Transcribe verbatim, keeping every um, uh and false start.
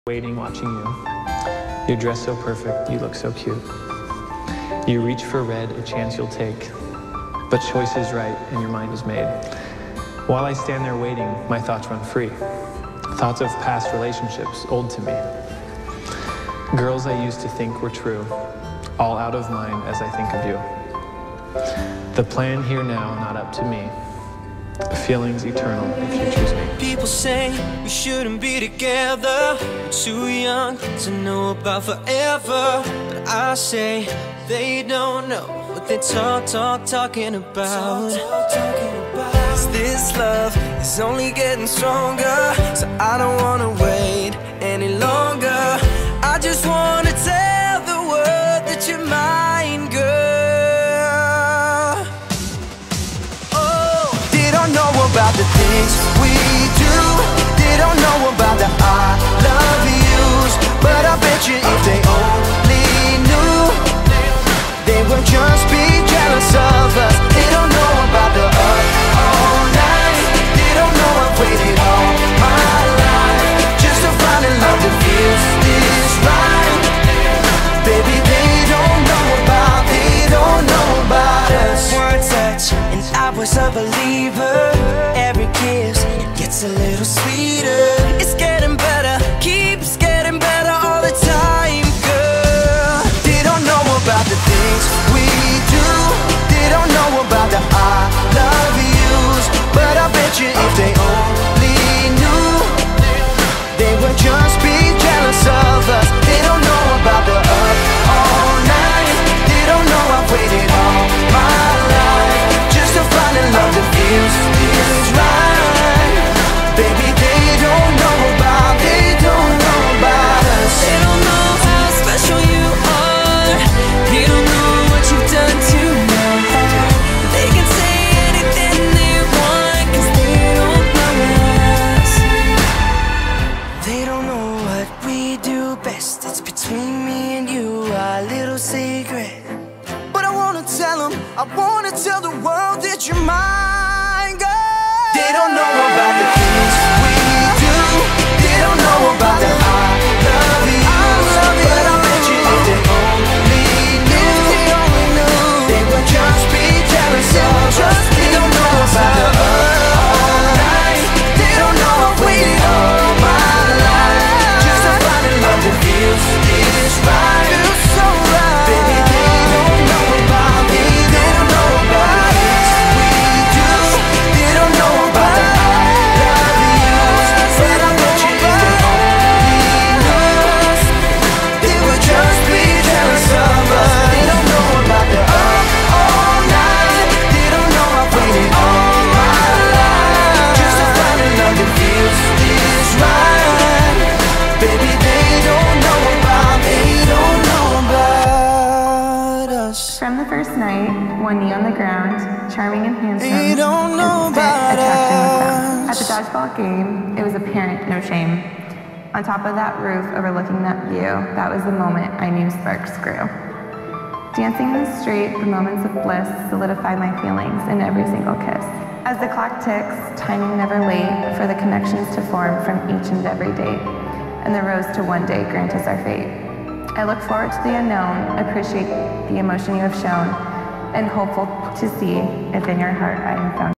Waiting, watching you. You dress so perfect, you look so cute. You reach for red, a chance you'll take. But choice is right and your mind is made. While I stand there waiting, my thoughts run free. Thoughts of past relationships, old to me. Girls I used to think were true, all out of mind as I think of you. The plan here now, not up to me. The feeling's eternal if you choose me. People say we shouldn't be together. We're too young to know about forever. But I say they don't know what they talk, talk, talking about. Cause this love is only getting stronger, so I don't wanna wait any longer. I just wanna tell the world that you're mine, girl. They don't know about the things we do. They don't know about the I love yous. But I bet you if they only knew, they would just be jealous of us. They don't know about the up all night. They don't know I've waited all my life just to find a love that feels this right. Baby, they don't know about, they don't know about us. One touch and I was a believer. Every kiss gets a little sweeter. It's getting better, keeps getting better all the time, girl. They don't know about the things we do. They don't know about the I love yous. But I bet you if they only knew, they would just be jealous of us. They don't know about the up all night. They don't know I've waited all my life just to find a love that feels this right. Baby, they don't know about, they don't know about us. They don't know how special you are. They don't know what you've done to my heart. They can say anything they want, cause they don't know us. They don't know what we do best. It's between me and you, our little secret. But I wanna tell them, I wanna tell the world that you're mine, girl. They don't know about the things we do. They don't know about the I love yous. But I bet you if they only knew, they would just be jealous of us. They don't know about the up all night. They don't know I've waited all my life just to find a love that feels this right. Feels so right. Baby, they don't know about me. They don't know about us. We do. They don't know about the I love yous. But I bet you if they only knew, they would just be jealous of us. They don't know about the up all night. They don't know I've waited all my life just to find a love that feels this right. Baby, they don't know about, they don't know about us. From the first night, one knee on the ground, charming and handsome. They don't know instant about attraction was found. us. At the dodgeball game, it was apparent, no shame. On top of that roof, overlooking that view, that was the moment I knew sparks grew. Dancing in the street, the moments of bliss solidify my feelings in every single kiss. As the clock ticks, timing never late for the connections to form from each and every date, and the rose to one day grant us our fate. I look forward to the unknown, appreciate the emotion you have shown, and hopeful to see if in your heart I have found